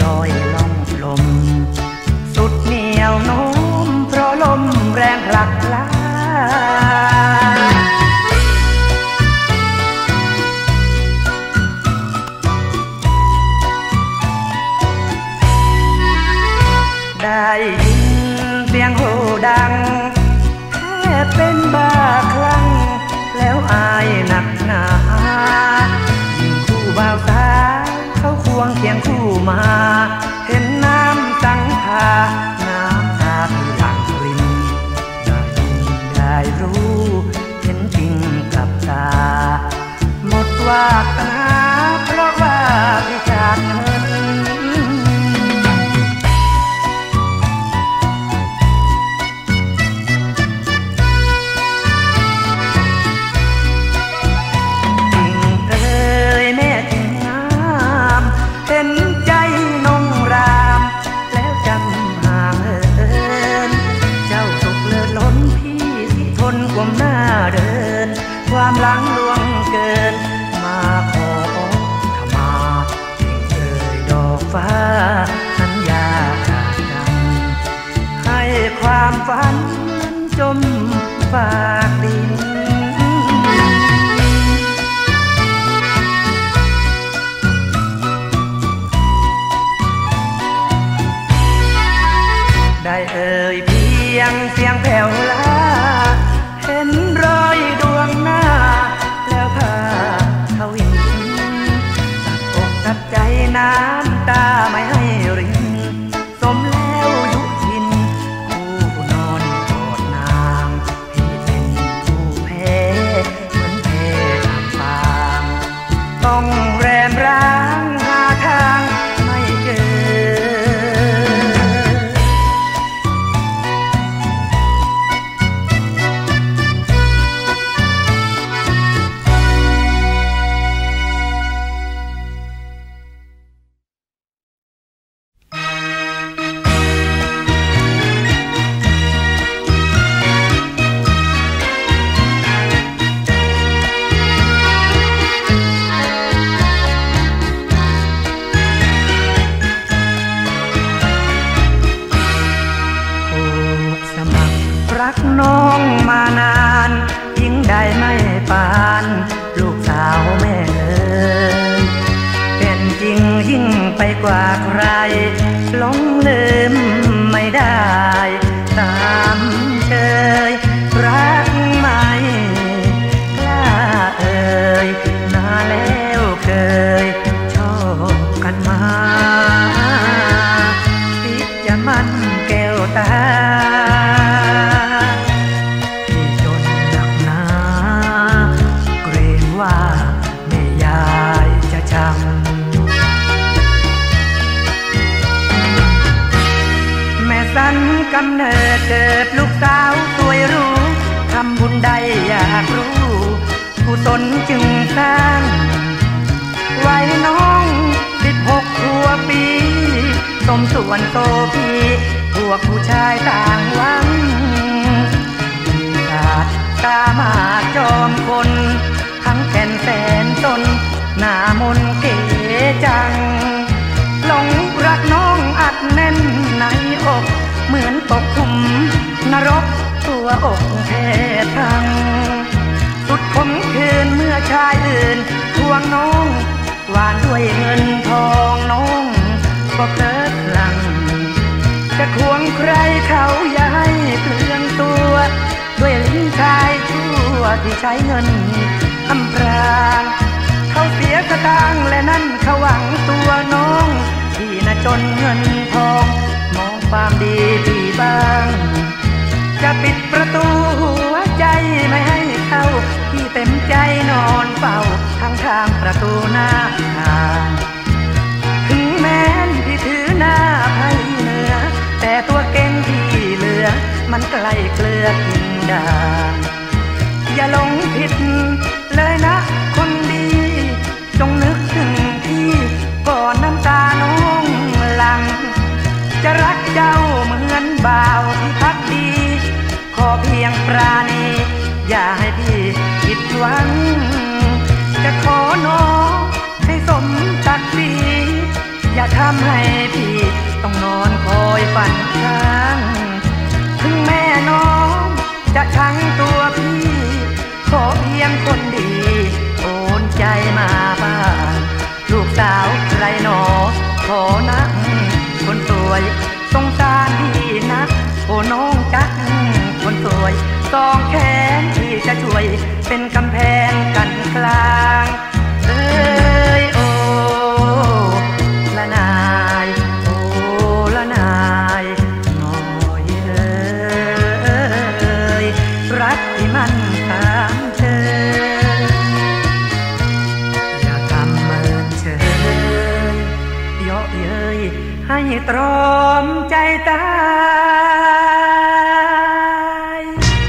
อยล่องลมสุดเหนียวโน้มเพราะลมแรงผลักลาได้ยินเสียงโห่ดังแค่เป็นบ้าคลั่งแล้วอายหนักหนายิ่งคู่บ่าวสาวเขาควงเคียงคู่มาเห็นน้ำสังพาน้ำตาที่หลั่งรินได้ยินได้รู้เห็นจริงกับตาหมดวาสนาเพราะว่าพิการเงินความหลังลวงเกินมาขอขมาเพียงเอ่ยดอกฟ้าสัญญาดังให้ความฝันจมฝากดินได้เอ่ยเพียงเสียงแผ่วลาเห็นรอยดวงหน้าแล้วพาเขาวิ่งตัดอกตัดใจน้ำตาไม่ให้รินสมแล้วยุพินผู้นอนกอดนางพี่เป็นผู้แพ้เหมือนแพ้ทางฟางต้องแรมร้างหาทางไม่เจอรักน้องมานานยิ่งได้ไม่ปานลูกสาวแม่เอ๋ยเป็นจริงยิ่งไปกว่าใครหลงลืมไม่ได้ตามเคยรักไม่กล้าเอ่ยนานแล้วเคยชอบกันมาคิดจะมั่นแก้วตาสันกำเนิดเกิดลูกสาวสวยรู้ทำบุญใดอยากรู้กุศลจึงสร้างไว้น้อง16 ทั่วปีสมส่วนโตพี่พวกผู้ชายต่างหวังขาดตามาจอมคนทั้งแก่นแสนตนหน้ามนเก๋จังหลงรักน้องอัดแน่นในอกเหมือนตกขุมนรกตัวอกแทบพังสุดขมขื่นเมื่อชายอื่นทวงน้องหวานด้วยเงินทองน้องก็เพลิดพลังจะควงใครเขาอย่าให้เปลืองตัวด้วยลิ้นชายชั่วที่ใช้เงินอำพรางเขาเสียสตางค์และนั่นเขาหวังตัวน้องที่น่ะจนเงินทองมองความดีพี่บ้างจะปิดประตูหัวใจไม่ให้เข้าพี่เต็มใจนอนเฝ้าทางประตูหน้าทางถึงแม้นพี่ถือหน้าไพ่เหนือแต่ตัวเก่งที่เหลือมันใกล้เกลือกินด่างอย่าหลงผิดเลยนะคนดีจงนึกถึงพี่ก่อนน้ำตาน้องหลั่งจะรักเจ้าเหมือนบ่าวที่พักดีขอเพียงปราณีอย่าให้พี่ผิดหวังจะขอน้องให้สมศักดิ์ศรีอย่าทำให้พี่ต้องนอนคอยฝันค้างถึงแม่น้องจะชังตัวพี่ขอเพียงคนดีโอนใจมาบ้านลูกสาวไรหนอขอนักคนสวยสงสารพี่นักโอ้น้องจักคนสวยสองแขนที่จะช่วยเป็นกำแพงกันกลางเอ้ยโอ้ละนายโอ้ละนายน้อยเอ้ยรักที่มันตามเธออย่ากำเมินเฉยเยาะเย้ยให้ตรอมใจตาย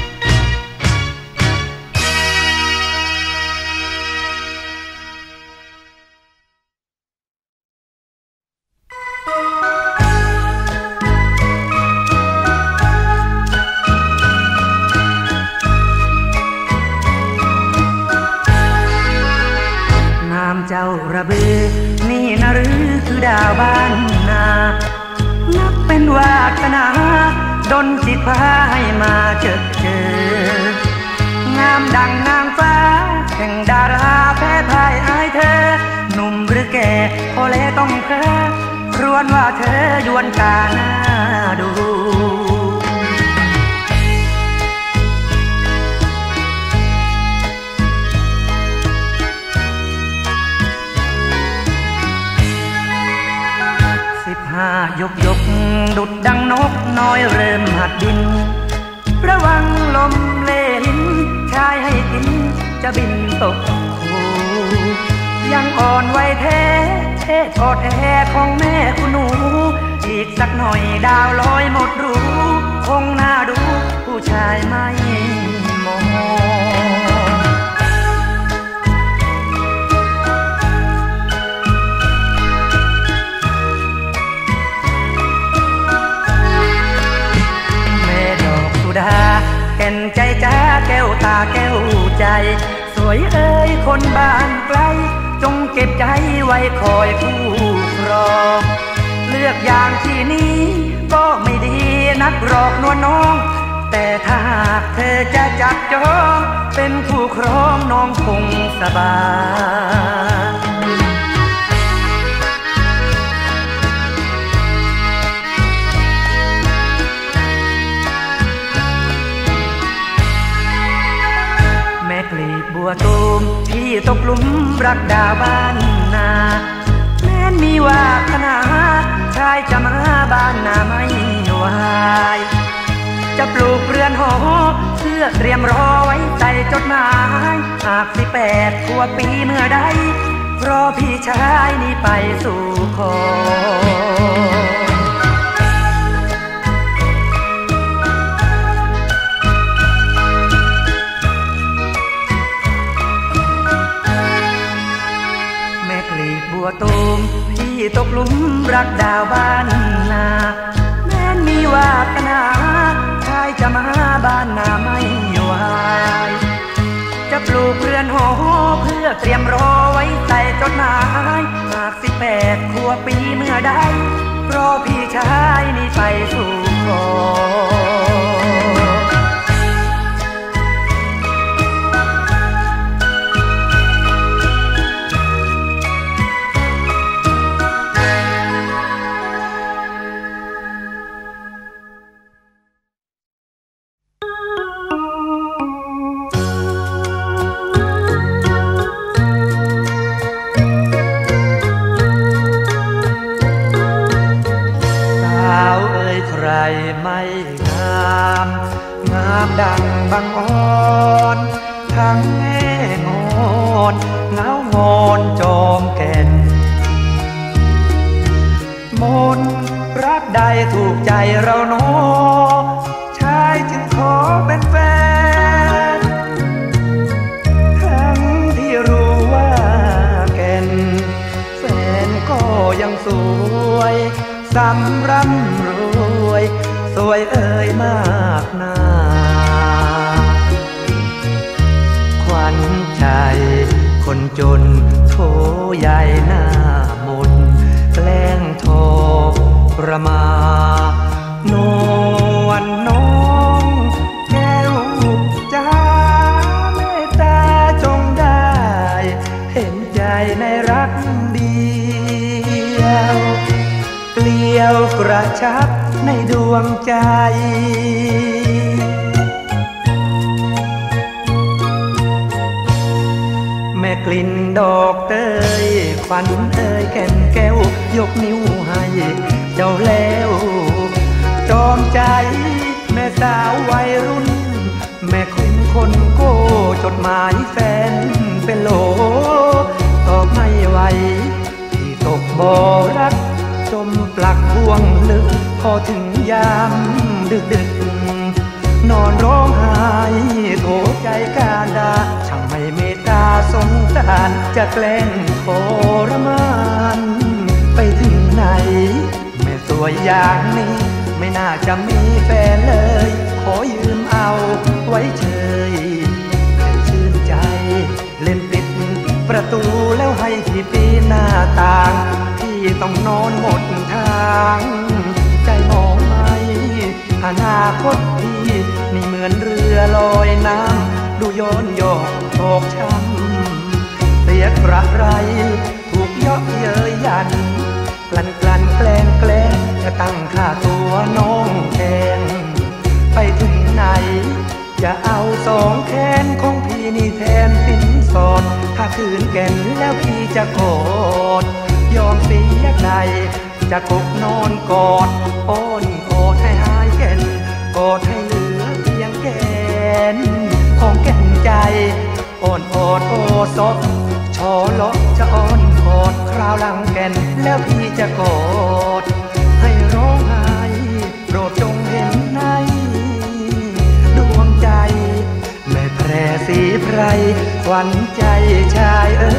งามเจ้าระเบือนี่นะหรือคือดาวบ้านนานับเป็นวาสนาดลจิตพาให้มาเจองามดังนางฟ้าแห่งดาราแพ้พ่ายอายเธอหนุ่มหรือแก่พอแลต้องเพ้อรวนว่าเธอยวนกาหน้าดูยกดุดดังนกน้อยเริ่มหัดบินระวังลมเล่ลิ้นชายให้กินจะบินตกคูยังอ่อนไวแท้เทศอดแอของแม่คุณหนูอีกสักหน่อยดาวลอยหมดรู้คงน่าดูผู้ชายไม่มองแก่นใจจ้าแก้วตาแก้วใจสวยเอ้ยคนบ้านไกลจงเก็บใจไว้คอยคู่ครองเลือกอย่างที่นี้ก็ไม่ดีนักหรอกนวลน้องแต่ถ้าหากเธอจะจับจองเป็นคู่ครองน้องคงสบายกลีบบัวตูมที่ตกหลุมรักดาวบ้านนาแม้นมีวาสนาชายจะมาบ้านนาไม่ไหวจะปลูกเรือนหอเพื่อเตรียมรอไว้ใส่จดหมายหาก18 ขวบปีเมื่อใดรอพี่ชายนี้ไปสู่ขอบัวตูมที่ตกหลุมรักดาวบ้านนาแม้นมีวาสนาชายจะมาบ้านนาไม่ไหวจะปลูกเรือนหอเพื่อเตรียมรอไว้ใส่จดหมายหาก18 ขวบปีเมื่อใดรอพี่ชายนี้ไปสู่ขอไม่งามงามดังบางอ่อนทั้งแง่งอนเงางอนจอมแก่นมนรักใดถูกใจเราโนชายจึงขอเป็นแฟนทั้งที่รู้ว่าแก่นแฟนก็ยังสวยสำรำรวยสวยเอ่ยมากนาขวัญใจคนจนโถใหญ่หน้ามนแกล้งกี่ยวกระชับในดวงใจแม่กลิ่นดอกเตยควันเตยแก่นแก้วยกนิ้วให้เจ้าแล้วจอมใจแม่สาววัยรุ่นแม่คุณคนโก้จดหมายแฟนเป็นโหลตอบไม่ไหวที่ตกบ่อรักจมปลักห่วงลึกพอถึงยามดึกนอนร้องไห้โถใจกาดาช่างไม่เมตตาสงสารจะแกล้งทรมานไปถึงไหนแม่สวยอย่างนี้ไม่น่าจะมีแฟนเลยขอยืมเอาไว้เฉยให้ชื่นใจเล่นปิดประตูแล้วให้พี่ปีนหน้าต่างพี่ต้องนอนหมดทางใจมองไม่อนาคตพี่นี่เหมือนเรือลอยน้ำดูโยนโยกโชกช้ำเสียกระไรถูกเยาะเย้ยยันกลั่นแกล้งจะตั้งค่าตัวน้องแทนไปถึงไหนจะเอาสองแขนของพี่นี่แทนสินสอดถ้าคืนแก่นแล้วพี่จะกอดยอมเสียใจจะกกนอนกอดอ้อนกอดให้หายแก่นกอดให้เหลือเพียงแก่นของแก่นใจอ่อนอดโอซบชอเลาะจะอ้อนกอดคราวหลังแก่นแล้วพี่จะกอดให้ร้องไห้โปรดจงเห็นในดวงใจแม่แพรสีไพรขวัญใจชายเอ๋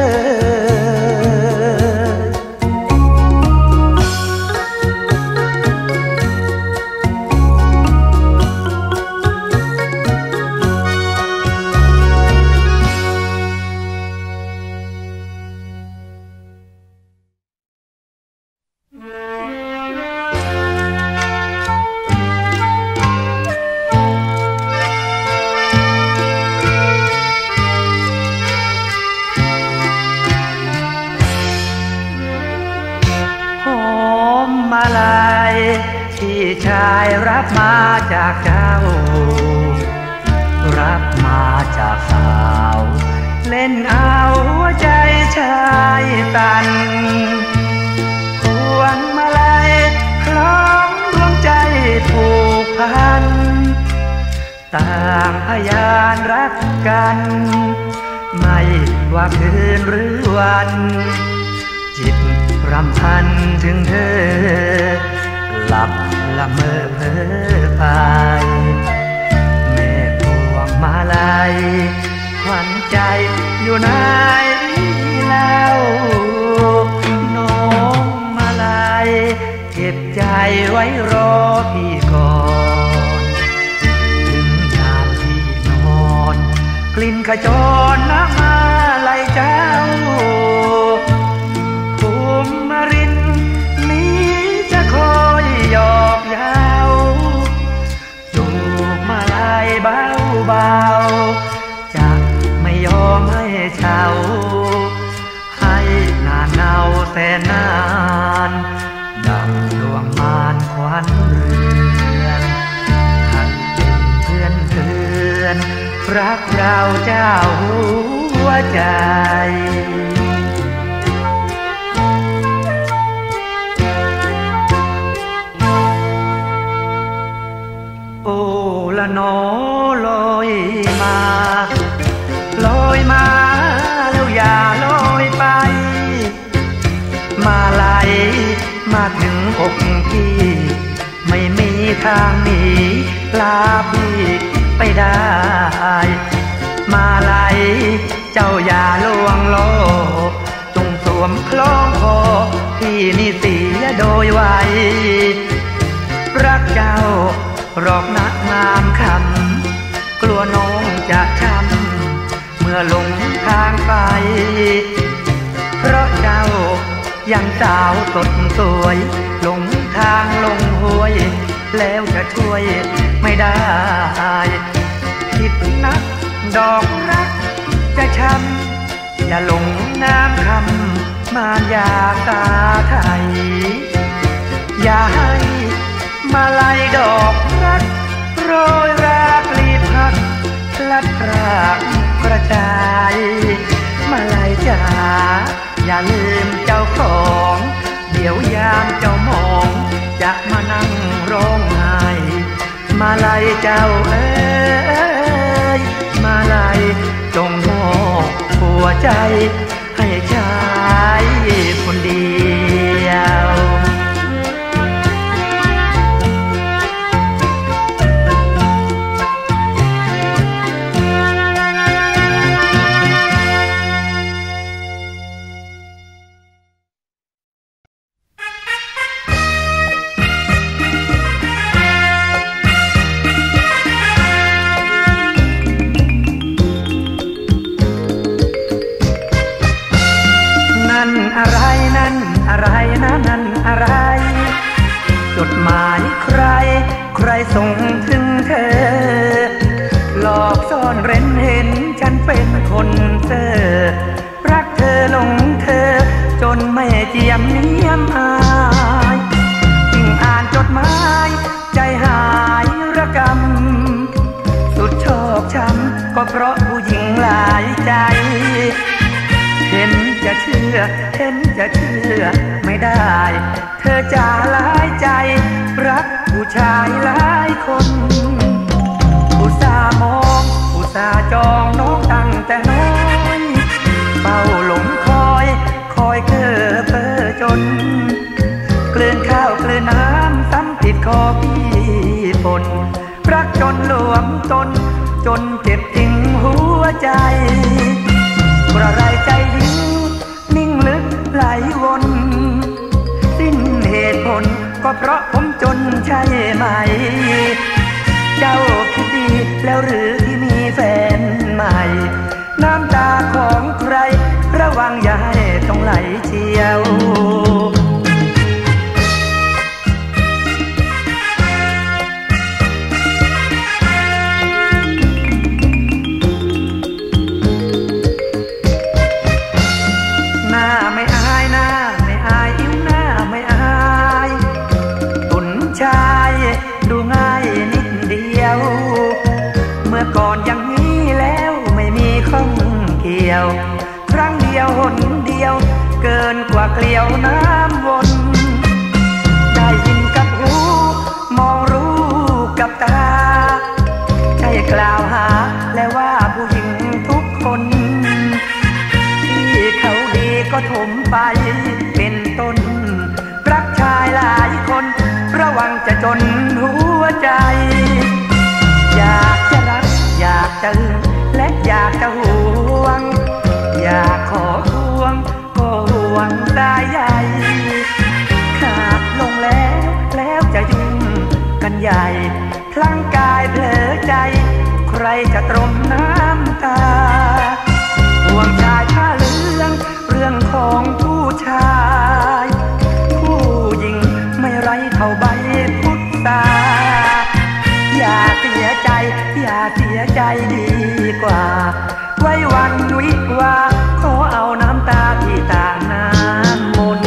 ที่ชายรับมาจากเจ้ารับมาจากสาวเล่นเอาหัวใจชายตันพวงมาลัยคล้องดวงใจผูกพันต่างพยานรักกันไม่ว่าคืนหรือวันจิตรำพันถึงเธอหลับละเมอเพ้อไปแม่พวงมาลัยขวัญใจอยู่ไหนแล้วน้องมาลัยเก็บใจไว้รอพี่ก่อนถึงยามพี่นอนกลิ่นขจรน้ำมาลัยเจ้าภูมิรินนี้จะคอยหยอกเย้าจูบมาลัยเบาๆจะไม่ยอมให้เช่าให้นานเนาแสนนานดังดวงมารควันเรือนหันเป็นเพื่อนรักเราเจ้าหัวใจโอ้ละน้อลอยมาแล้วอย่าลอยไปมาไหลมาถึงอกพี่ไม่มีทางหนีลาพี่ไปได้มาไหลเจ้าอย่าลวงโลกจงสวมคล้องคอพี่นี่เสียโดยไวรักเจ้ารอกนักงามคำกลัวน้องจะช้ำเมื่อลงทางไปเพราะเจ้ายังสาวสดสวยลงทางลงห้วยแล้วจะช่วยไม่ได้ผิดนักดอกรักจะช้ำอย่าหลงน้ำคำมารยาตาไทยมาลัยดอกรักโรยราคลีพักลัดรากกระจายมาลัยจ๋าอย่าลืมเจ้าของเดี๋ยวยามเจ้ามองจะมานั่งร้องไห้มาลัยเจ้าเอ้ยมาลัยจงมอบหัวใจให้ชายคนเดียวอะไรนั่นอะไรนะนั่นอะไรจดหมายใครใครส่งถึงเธอหลอกซ่อนเร้นเห็นฉันเป็นคนเซ่อรักเธอหลงเธอจนไม่เจียมเนียมอายจึงอ่านจดหมายใจหายระกำสุดชอกช้ำก็เพราะผู้หญิงหลายใจเห็นจะเชื่อเห็นจะเชื่อไม่ได้เธอจะหลายใจรักผู้ชายหลายคนอุตส่าห์มองอุตส่าห์จองน้องตั้งแต่น้อยเฝ้าหลงคอยคอยเก้อเพ้อจนกลืนข้าวกลืนน้ำซ้ำติดคอพี่ปนรักจนหลวมตนจนเจ็บจริงหัวใจกระไรใจยิ่งนิ่งลึกไหลวนสิ้นเหตุผลก็เพราะผมจนใช่ไหมเจ้าคิดดีแล้วหรือที่มีแฟนใหม่น้ำตาของใครระวังอย่าให้ต้องไหลเชี่ยวดูง่ายนิดเดียวเมื่อก่อนอย่างนี้แล้วไม่มีข้องเกี่ยวครั้งเดียวหนเดียวเกินกว่าเกลียวน้ำวนได้ยินกับหูมองรู้กับตาใช่กล่าวหาและว่าผู้หญิงทุกคนที่เขาดีก็ถมไปเป็นต้นรักชายหลายคนระวังจะจนหัวใจอยากจะรักอยากจะและอยากจะห่วงอยากขอห่วงก็ห่วงได้ใหญ่ขาดลงแล้วจะยุ่งกันใหญ่พลั้งกายเผลอใจใครจะตรมน้ำตาห่วงชายผ้าเหลืองเรื่องของผู้ชายผู้หญิงไม่ไรเท่าใบพุทธาอย่าเสียใจอย่าเสียใจดีกว่าไว้วันวิวาขอเอาน้ำตาที่ตาน้ำมน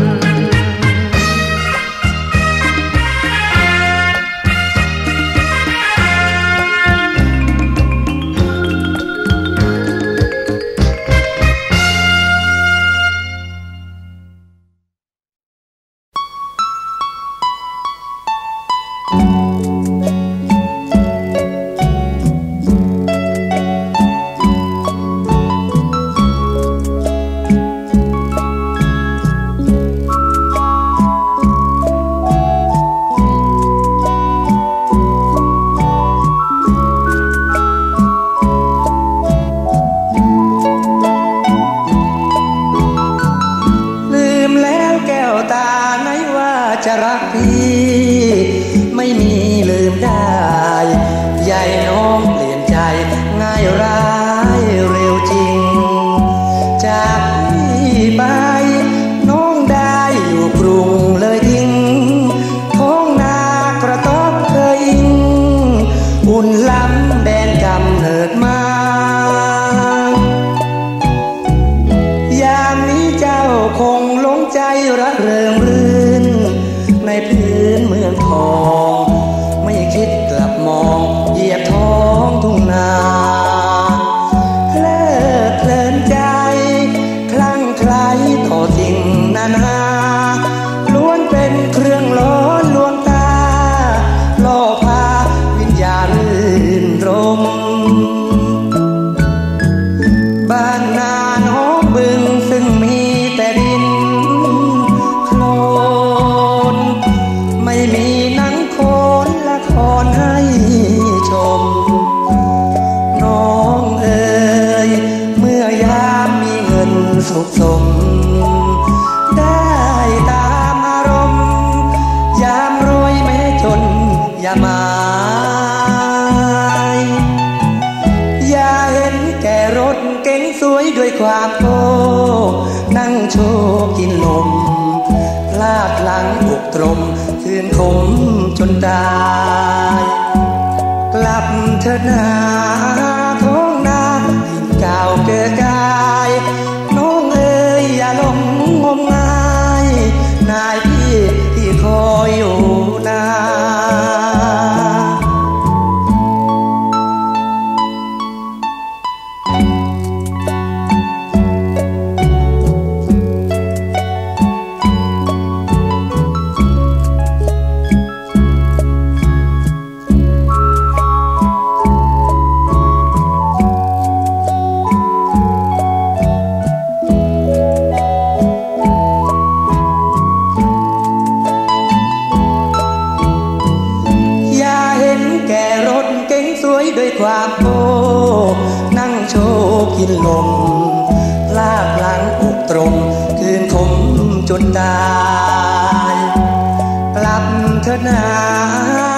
จะรักพี่ไม่มีลืมได้ใหญ่น้องเปลี่ยนใจง่ายร้ายเร็วจริงจากพี่ไปน้องได้อยู่กรุงเลยทิ้งท้องนากระต๊อบเคยอิงอุ่นล้ำแดนกำเนิดมายามนี้เจ้าคงหลงใจระเริงรื่นในพื้นเมืองทองคืนคมจนตายกลับเถิดนาท้องนาถิ่นเก่าเกิดกายน้องเอ๋ยอย่าหลงงมงายนายพี่ที่คอยอยู่นาสวยด้วยความโง่นั่งโชว์กินลมลากหลังอุกตรงคืนคมจนตายกลับเถิดนา